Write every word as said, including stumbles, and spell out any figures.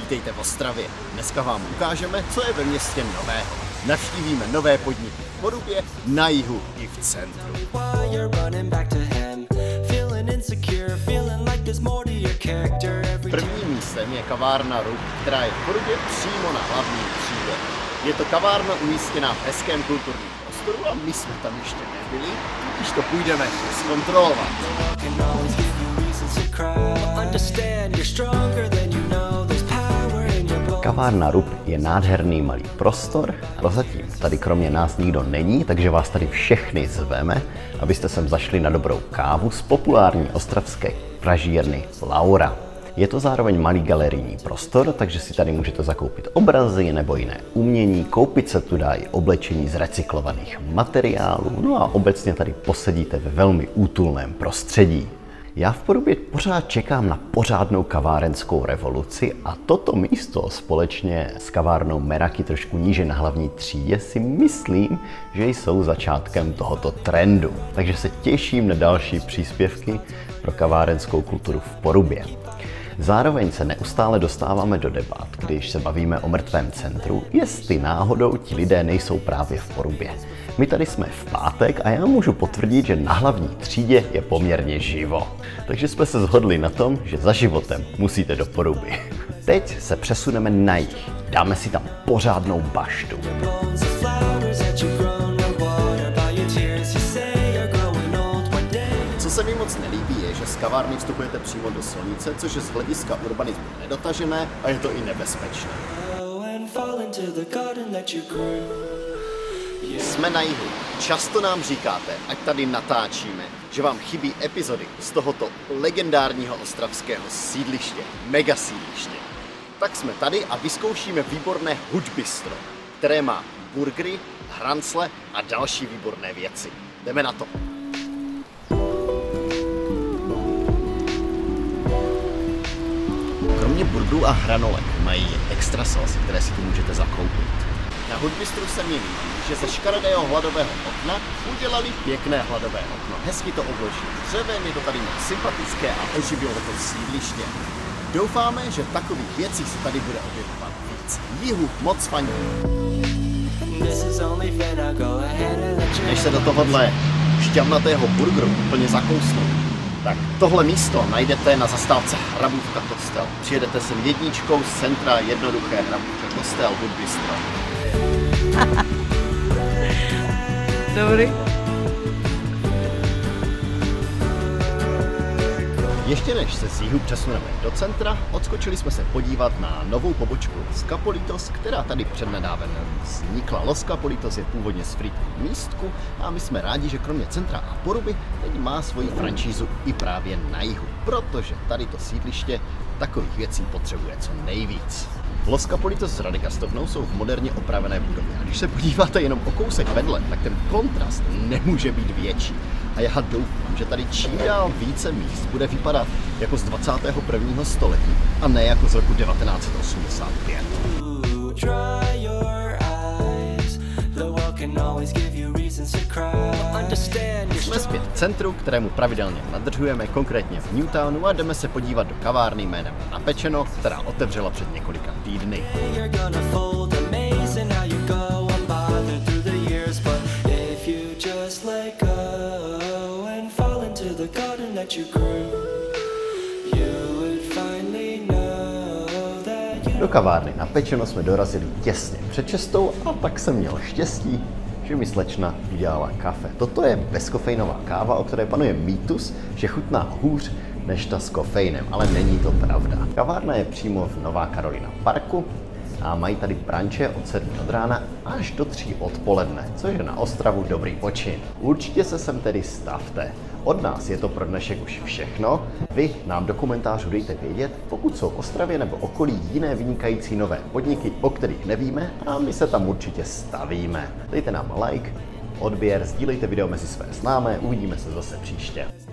Vítejte v Ostravě. Dneska vám ukážeme, co je ve městě nového. Navštívíme nové podniky v Porubě, na jihu i v centru. Prvním místem je kavárna Rub, která je v Porubě přímo na hlavní třídě. Je to kavárna umístěná v hezkém kulturním prostoru a my jsme tam ještě nebyli, když to půjdeme zkontrolovat. Kavárna Rub je nádherný malý prostor, prozatím tady kromě nás nikdo není, takže vás tady všechny zveme, abyste sem zašli na dobrou kávu z populární ostravské pražírny Laura. Je to zároveň malý galerijní prostor, takže si tady můžete zakoupit obrazy nebo jiné umění, koupit se tu dá i oblečení z recyklovaných materiálů, no a obecně tady posedíte ve velmi útulném prostředí. Já v Porubě pořád čekám na pořádnou kavárenskou revoluci a toto místo společně s kavárnou Meraki trošku níže na hlavní třídě si myslím, že jsou začátkem tohoto trendu. Takže se těším na další příspěvky pro kavárenskou kulturu v Porubě. Zároveň se neustále dostáváme do debat, když se bavíme o mrtvém centru, jestli náhodou ti lidé nejsou právě v Porubě. My tady jsme v pátek a já můžu potvrdit, že na hlavní třídě je poměrně živo. Takže jsme se shodli na tom, že za životem musíte do Poruby. Teď se přesuneme na jih. Dáme si tam pořádnou baštu. Co se mi moc nelíbí je, že z kavárny vstupujete přímo do silnice, což je z hlediska urbanismu nedotažené a je to i nebezpečné. Jsme na jihu. Často nám říkáte, ať tady natáčíme, že vám chybí epizody z tohoto legendárního ostravského sídliště, mega sídliště. Tak jsme tady a vyzkoušíme výborné hudbistro, které má burgery, hrancle a další výborné věci. Jdeme na to. Kromě burgerů a hranolek mají extra sosy, které si tu můžete zakoupit. Na hudbistru se mi líbí, že ze škaredého hladového okna udělali pěkné hladové okno. Hezky to obložili dřevem, je to tady moc sympatické a oživilo to sídliště. Doufáme, že takových věcí se tady bude objevovat víc. Jihu moc faní. Než se do tohohle šťavnatého burgeru úplně zakousnou, tak tohle místo najdete na zastávce Hrabůvka Kostel. Přijedete sem jedničkou z centra, jednoduché Hrabůvka Kostel, hudbistro. Dobrý. Ještě než se z jihu přesuneme do centra, odskočili jsme se podívat na novou pobočku Los Capolitos, která tady přednedávem vznikla. Los Capolitos je původně z Frýdku Místku a my jsme rádi, že kromě centra a Poruby teď má svoji franšízu i právě na jihu, protože tady to sídliště takových věcí potřebuje co nejvíc. Los Capolitos s Radikastovnou jsou v moderně opravené budově a když se podíváte jenom o kousek vedle, tak ten kontrast nemůže být větší. A já doufám, že tady čím dál více míst bude vypadat jako z dvacátého prvního století a ne jako z roku devatenáct set osmdesát pět. Jsme zpět v centru, kterému pravidelně nadržujeme, konkrétně v Newtownu, a jdeme se podívat do kavárny jménem Napečeno, která otevřela před několika týdny. Do kavárny Napečeno jsme dorazili těsně před šestou a tak jsem měl štěstí, že mi slečna udělala kafe. Toto je bezkofeinová káva, o které panuje mýtus, že chutná hůř než ta s kofeinem, ale není to pravda. Kavárna je přímo v Nová Karolina parku a mají tady branče od sedmi od rána až do tří odpoledne, což je na Ostravu dobrý počin. Určitě se sem tedy stavte. Od nás je to pro dnešek už všechno. Vy nám do komentářů dejte vědět, pokud jsou v Ostravě nebo okolí jiné vynikající nové podniky, o kterých nevíme, a my se tam určitě stavíme. Dejte nám like, odběr, sdílejte video mezi své známé, uvidíme se zase příště.